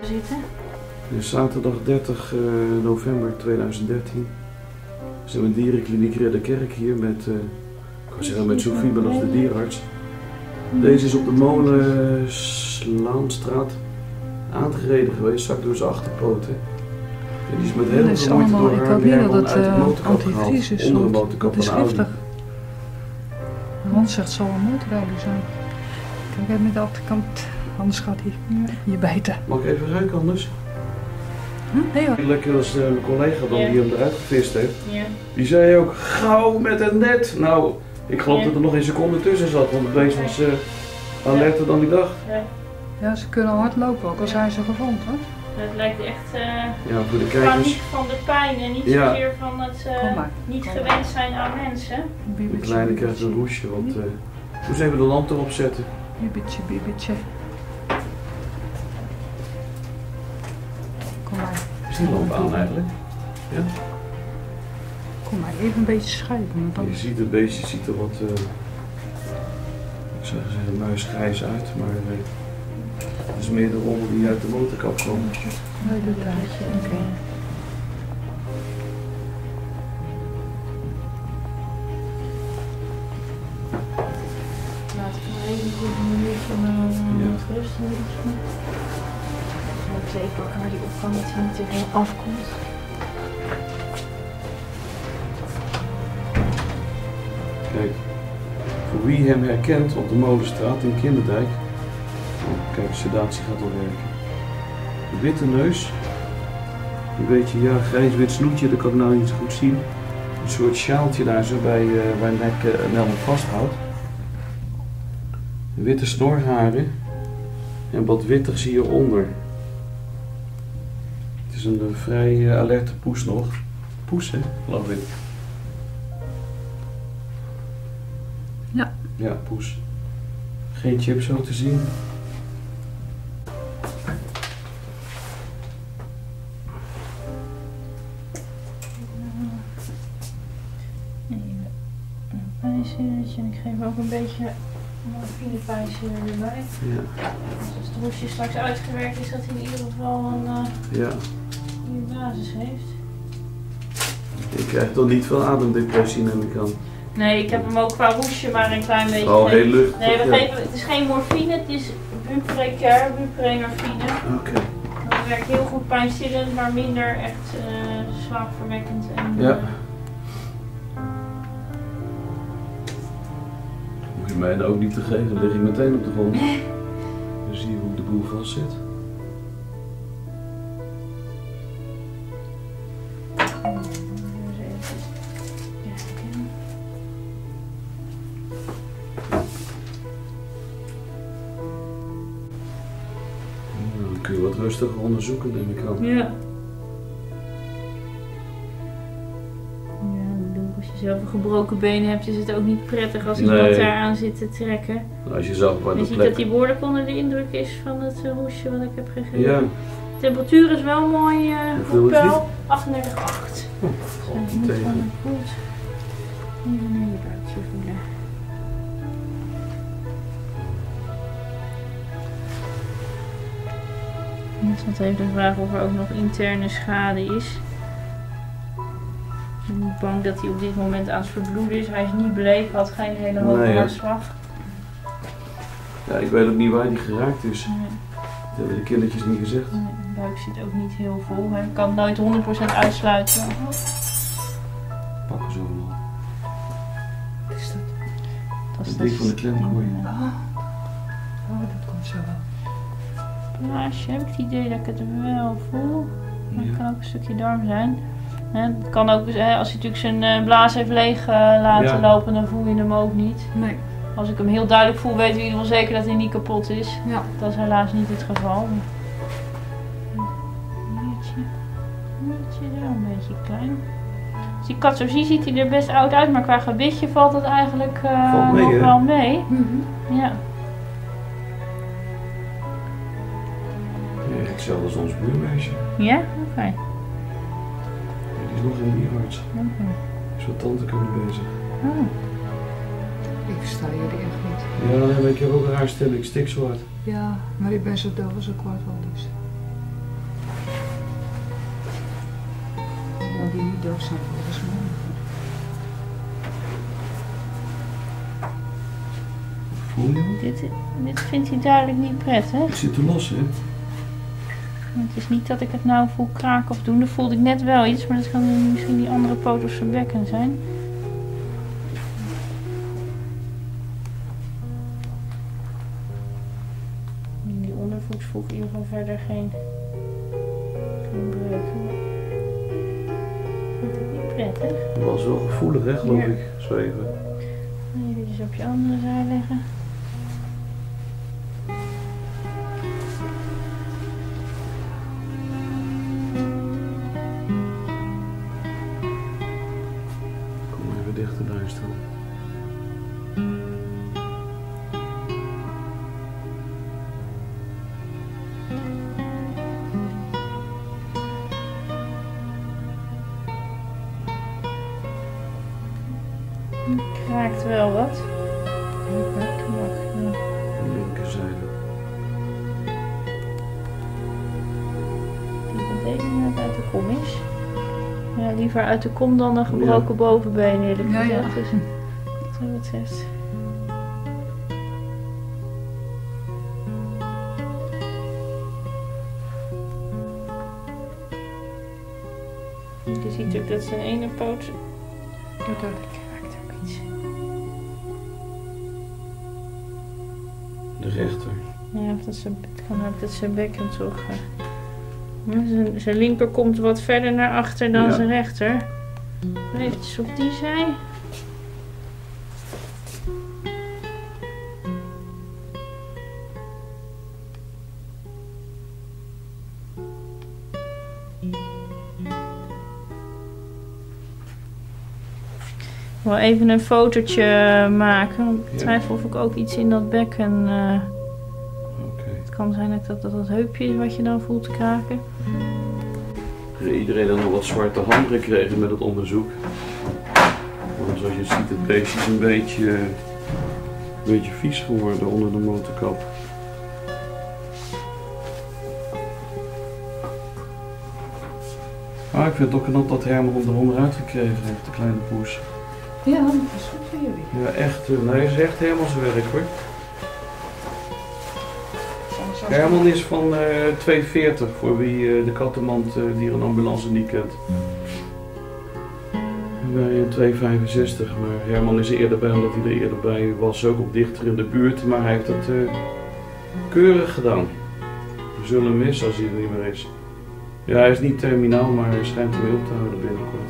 zitten? Dus zaterdag 30 november 2013 zijn we in de dierenkliniek Ridderkerk hier met, ik wou zeggen met Sophie, maar dat is de dierenarts. Deze is op de Molenslaanstraat aangereden geweest, zak door zijn achterpoten. En die is met heel veel moeite door haar nerven uit de motorkap gehaald, onder een motorkap van de Audi. Ron zegt, het zal een motorrijder zijn. Kijk even met de achterkant, anders gaat hij je bijten. Mag ik even ruiken anders? Nee hoor. Lekker als mijn collega dan die hem eruit gevist heeft. Ja. Die zei ook, gauw met het net. Nou, ik geloof dat er nog een seconde tussen zat, want het beest was alerter dan ik dacht. Ja, ze kunnen hard lopen, ook al zijn ze gewond hoor. Het lijkt echt Ja, voor de kijkers. paniek van de pijn en niet zozeer van het niet gewend zijn aan mensen. De kleine krijgt een roesje, want moest even de lamp erop zetten. Bibitje, bibitje. Kom maar. Is die lamp aan eigenlijk? Ja? Kom maar, even een beetje schuiven. Want Je anders... ziet het beestje ziet er wat, ik zou zeggen muisgrijs uit, maar het is meer de rommel die uit de motorkap komt. Nee, doe dat. Oké. Laat ik maar even goed een minuutje met rust doen. Ik even elkaar die opgang dat hij niet te veel afkomt. Kijk, voor wie hem herkent op de Molenstraat in Kinderdijk. Oh, kijk, de sedatie gaat al werken. De witte neus. Een beetje, ja, grijs-wit snoetje, dat kan ik nou niet zo goed zien. Een soort sjaaltje daar zo bij waar nek Nelman vasthoudt. Witte snorharen. En wat wittigs hieronder. Het is een vrij alerte poes nog. Poes, hè, geloof ik. Ja. Ja, poes. Geen chip zo te zien. Even een pijnstilletje en ik geef ook een beetje morfinepijnstiller erbij. Ja. Dus als het roesje straks uitgewerkt is, dat hij in ieder geval een Ja. goede basis heeft. Ik krijg toch niet veel ademdepressie, neem ik aan. Nee, ik heb hem ook qua roesje maar een klein beetje. Oh, heel luchtig. Nee, we ja. geven, het is geen morfine, het is buprecair, buprenorfine. Oké. Dat werkt heel goed pijnstillend, maar minder echt slaapverwekkend. En, Ja. Hoef je mij nou ook niet te geven, dan lig ik meteen op de grond. Dan zie je hoe de boel vast zit. Dan kun je wat rustiger onderzoeken, neem ik aan. Ja. Als je zelf een gebroken been hebt, is het ook niet prettig als iemand daar aan zit te trekken. Als je zag waar Je de ziet plek... dat die behoorlijk onder de indruk is van het roesje wat ik heb gegeven. Ja. De temperatuur is wel mooi Hoeveel goed is die? peil. 38,8. Oh, Dus valt je niet moet tegen. van het voelt. Even naar je buikje voelen. Mensen had even de vraag of er ook nog interne schade is. Ik ben niet bang dat hij op dit moment aan het verbloeden is. Hij is niet bleek, had geen hele hoge hartslag. Ja, ik weet ook niet waar die geraakt is. Nee. Dat hebben de kindertjes niet gezegd. Nee, de buik zit ook niet heel vol. Hè. Ik kan het nooit 100% uitsluiten. Pakken zo wel. Wat is dat? Dat is Het ding van de klemkooi. Oh, dat komt zo wel. Blaasje, heb ik het idee dat ik het wel voel. Maar het Ja. kan ook een stukje darm zijn. Het kan ook, als hij natuurlijk zijn blaas heeft leeg laten lopen, dan voel je hem ook niet. Nee. Als ik hem heel duidelijk voel, weten we in ieder geval zeker dat hij niet kapot is. Ja. Dat is helaas niet het geval. Niertje daar een beetje klein. Als die kat zo ziet hij er best oud uit, maar qua gewichtje valt het eigenlijk Valt mee, nog hè? wel mee. Ja. Ja, hetzelfde als ons buurmeisje. Ja? Oké. Ja, die is nog in de dierenarts. Is wat tante kunnen bezig. Oh. Ik versta jullie echt niet. Ja, dan heb ik heb ook een raar stem. Ik stik zo hard. Ja, maar ik ben zo doof als een kwart wel dus. die niet dood zijn volgens mij. Voel je hem? Dit vindt hij duidelijk niet prettig. Het zit te los, hè? Het is niet dat ik het nou voel kraken of doen. Dat voelde ik net wel iets, maar dat kan misschien die andere poot of zijn bekken zijn. In die ondervoet voel ik in ieder geval verder geen breuken. Vind ik niet prettig. Dat was wel gevoelig, hè, geloof ik. Zo even. Even op je andere zij leggen. Kom even dichterbij staan. Kraakt wel wat. Ik mag, ja. Linkerzijde. Die bedeling net uit de kom is. Ja, liever uit de kom dan een gebroken bovenbeen, eerlijk Ja, gezegd. ja. Dus, wat dat betreft. Je ziet ook dat zijn ene poot Dat er. kraakt ook iets. De rechter. Ja, of dat het kan ook dat zijn bekken toch. Zijn linker komt wat verder naar achter dan Ja. zijn rechter. Even op die zij. Ik wil even een fotootje maken. Ik twijfel of ik ook iets in dat bekken. Oké. Het kan zijn dat het heupje is wat je dan voelt te kraken. Iedereen had nog wat zwarte handen gekregen met het onderzoek. Want zoals je ziet, het beestje is een beetje vies geworden onder de motorkap. Maar ik vind het ook knap dat Herman hem eronderuit gekregen heeft, de kleine poes. Ja, dat is goed voor jullie. Ja, echt. Nee, is echt Herman zijn werk hoor. Herman is van 240, voor wie de kattenmand dierenambulance niet kent. Wij 265, maar Herman is er eerder bij omdat hij er eerder bij was, ook op dichter in de buurt. Maar hij heeft het keurig gedaan. We zullen hem missen als hij er niet meer is. Ja, hij is niet terminaal, maar hij schijnt hem weer op te houden binnenkort.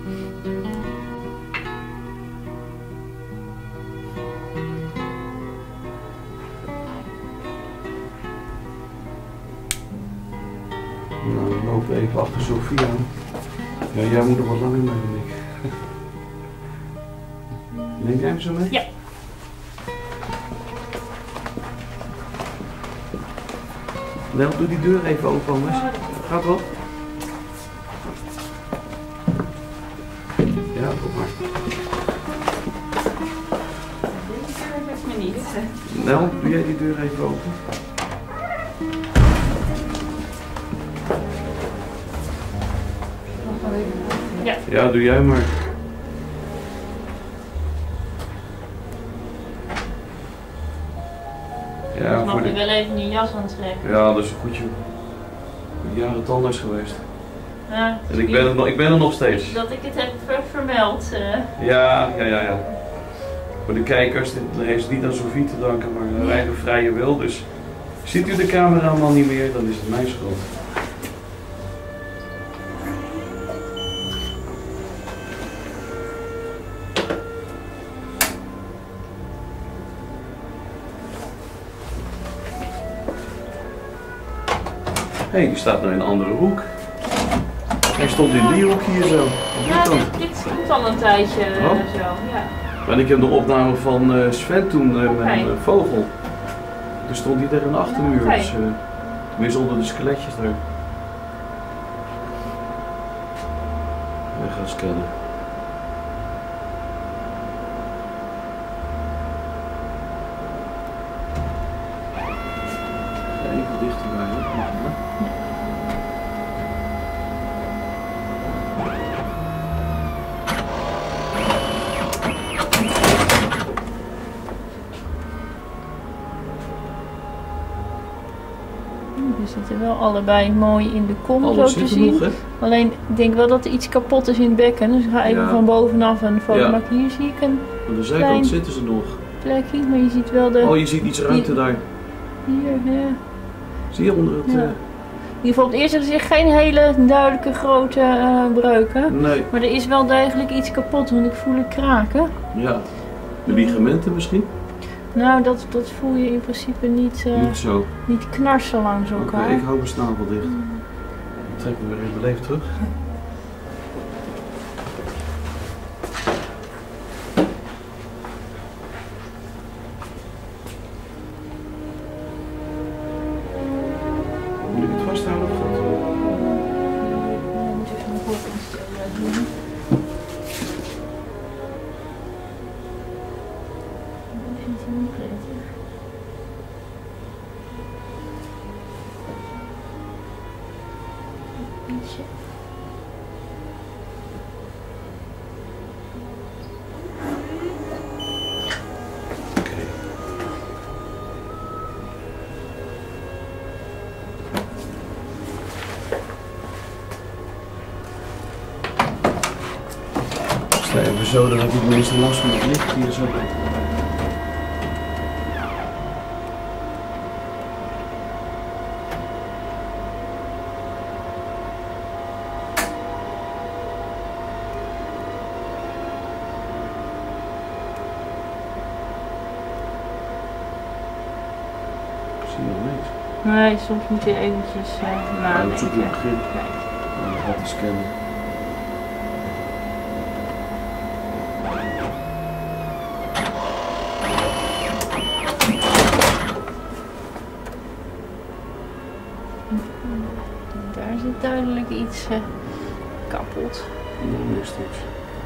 Nou, we lopen even achter Sofia aan. Ja, jij moet er wat langer mee dan ik. Neem jij hem zo mee? Ja. Nel, doe die deur even open anders. Gaat wel? Ja, kom maar. Deze deur lukt me niet. Nel, doe jij die deur even open? Nog wel even. Ja. Ja, doe jij maar. Ja, Dus mag voor je de... wel even je jas aantrekken. Ja, dat is een goedje. Jaren tandarts geweest. Ja, En ik ben er nog steeds. dat ik het heb vermeld. Ja. Voor de kijkers, daar heeft het niet aan Sofie te danken, maar aan eigen vrije wil. Dus ziet u de cameraman niet meer, dan is het mijn schuld. Hé, die staat nou in een andere hoek. Hij stond in die hoek hier zo. Ja, dit komt al een tijdje Oh. zo. Ja. En ik heb de opname van Sven toen, mijn Oké. vogel. Toen stond hij tegen de achtermuur, Oké. dus, tenminste onder de skeletjes daar. Wij gaan scannen. Ga even dichterbij, hè? Mag maar. We zitten wel allebei mooi in de kom Alles zo te zit er nog, zien. hè? Alleen ik denk wel dat er iets kapot is in het bekken. Dus ik ga even Ja. van bovenaf een foto Ja. maken. Hier zie ik een Aan de zijkant Klein. zitten ze nog. plekje, maar je ziet wel de... Oh, je ziet iets ruimte daar. Hier, ja. Zie je onder het... Ja. In ieder geval op het eerste gezicht geen hele duidelijke grote breuken. Nee, Maar er is wel degelijk iets kapot, want ik voel het kraken. ja. De ligamenten misschien? Nou, dat voel je in principe niet, Niet zo. niet knarsen langs Oké, elkaar. ik hou mijn snavel dicht. Ik trek me weer even beleefd terug. Moet ik het vasthouden of wat? Ja, moet even de voorkant doen. Ik vind het niet prettig. Ietsje. Oké. Sta even zo, dan heb ik het meeste last van het licht hier zo. Ik zie nog niks. Nee, soms moet je eventjes Dat is ook een nadenken. begin. Kijk. Dan gaat hij scannen. Daar zit duidelijk iets kapot. Dan is het iets.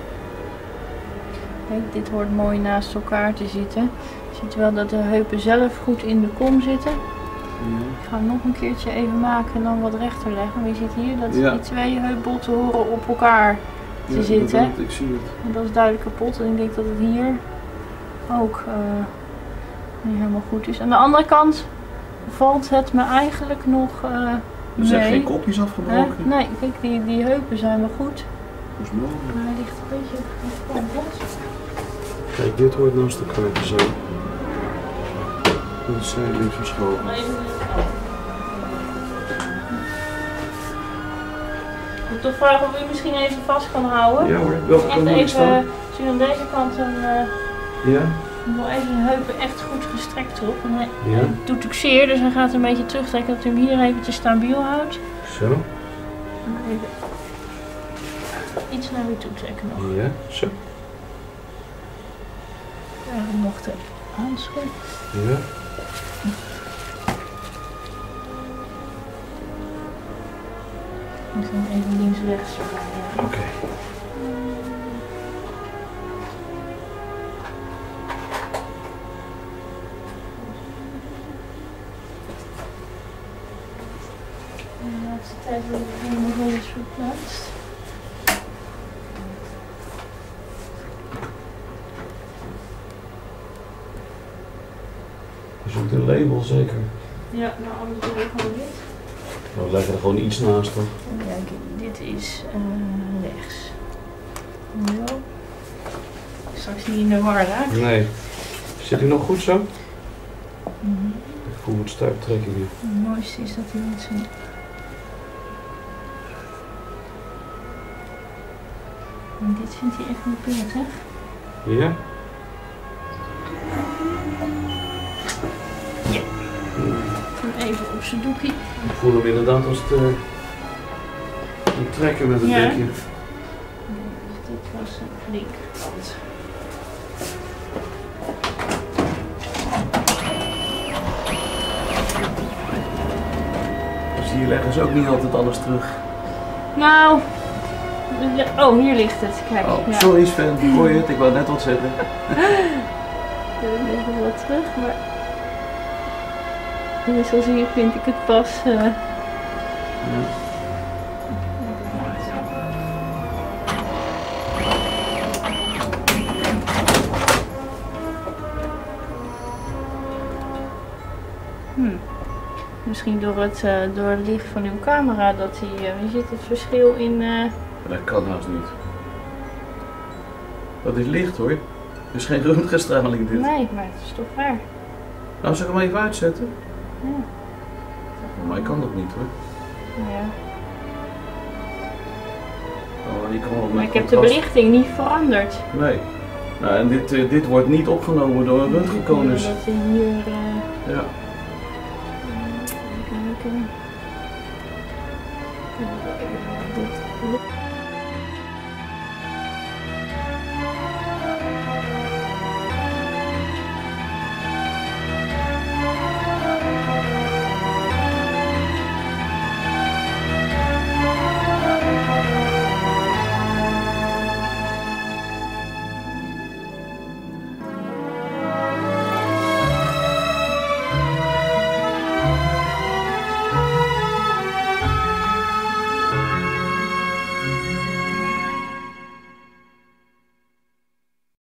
Kijk, dit hoort mooi naast elkaar te zitten. Je ziet wel dat de heupen zelf goed in de kom zitten. Ja. Ik ga hem nog een keertje even maken en dan wat rechter leggen. Maar je ziet hier dat Ja. die twee heupbotten horen op elkaar te Ja, zitten. inderdaad, ik zie het. En dat is duidelijk kapot. En ik denk dat het hier ook niet helemaal goed is. Aan de andere kant valt het me eigenlijk nog Er zijn mee. geen kopjes afgebroken. Nee, kijk, die heupen zijn wel goed. Dat is mogelijk. Maar hij ligt een beetje kapot. Kijk, dit hoort naast elkaar te zijn. Dat is zijdelings verschoven. Ik moet toch vragen of u misschien even vast kan houden. Ja hoor, welke Echt kant moet ik even, staan? als u aan deze kant Ja? nog even de heupen echt goed gestrekt erop. En hij Ja. doet ook zeer, dus hij gaat een beetje terugtrekken dat u hem hier eventjes stabiel houdt. Zo. En even iets naar u toe trekken nog. Ja, zo. Ja, we mochten handschoen. Ja. Ik ga hem even links-rechts erbij. Ja. Oké. De laatste tijd wordt het helemaal wel eens verplaatst. Je zoekt een label zeker. Ja, nou anders doen we gewoon dit. We leggen er gewoon iets naast toch? Ja, dit is rechts. Zo. Straks niet in de war raak. Nee. Zit u nog goed zo? Mhm. Ik voel het stuiptrekkingen. Het mooiste is dat hij niet zo... En dit vindt hij echt niet prettig. Ja? Ja. Even op zijn doekje. Ik voel hem inderdaad als het een trekken met een Ja. dekje. Dit was de linkerkant. Dus hier leggen ze ook niet altijd alles terug. Nou, oh hier ligt het. Kijk. Oh, Ja. sorry Sven, hoor je het? Ik wou net wat zeggen. We leggen wat terug, maar zoals hier vind ik het pas. Ja. Misschien misschien door het licht van uw camera dat hij... je ziet het verschil in... Maar dat kan haast niet. Dat is licht hoor. Het is geen röntgenstraling dit. Nee, maar het is toch raar. Nou, zal ik hem even uitzetten? Ja. Maar ik kan dat niet hoor. Nou ja. Oh, die kan wel met Maar ik heb de contrast. belichting niet veranderd. Nee. Nou, en dit wordt niet opgenomen door een röntgenkonus. Dat hij hier... Ja. Even kijken. Dit.